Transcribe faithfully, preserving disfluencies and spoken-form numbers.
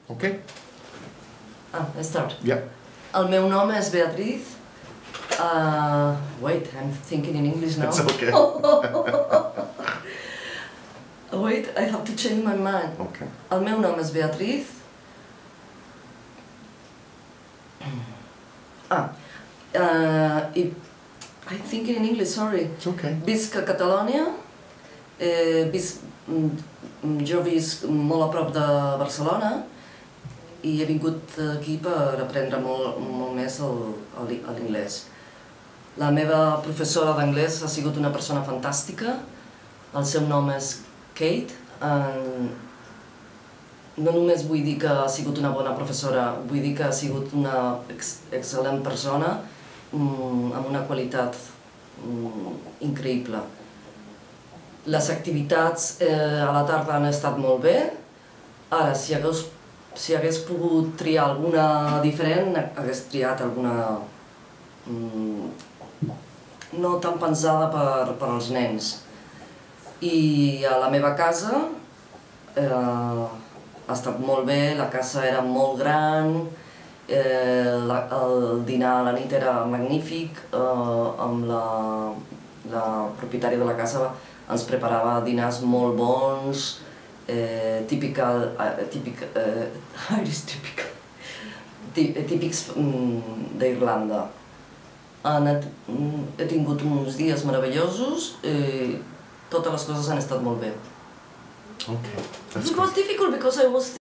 Ok. Ah, I start. Yeah. El meu nom és Beatriz. Uh, wait, I'm thinking in English now. It's okay. Wait, I have to change my mind. Okay. El meu nom és Beatriz. Ah, uh, i, I think in English, sorry. It's okay. Visc a Catalònia. Eh, visc, mm, jo visc molt a prop de Barcelona i he vingut aquí per aprendre molt, molt més l'inglès. La meva professora d'anglès ha sigut una persona fantàstica. El seu nom és Kate. No només vull dir que ha sigut una bona professora, vull dir que ha sigut una excel·lent persona amb una qualitat increïble. Les activitats a la tarda han estat molt bé. Ara, si hagués, si hagués pogut triar alguna diferent, hagués triat alguna no tan pensada per, per als nens. I a la meva casa eh, ha estat molt bé, la casa era molt gran, eh, la, el dinar a la nit era magnífic, eh, amb la, la propietària de la casa ens preparava dinars molt bons, eh, typical, eh, típic, eh, Irish typical, típics mm, d'Irlanda. He tingut uns dies meravellosos i totes les coses han estat molt bé. Okay. It was difficult because I was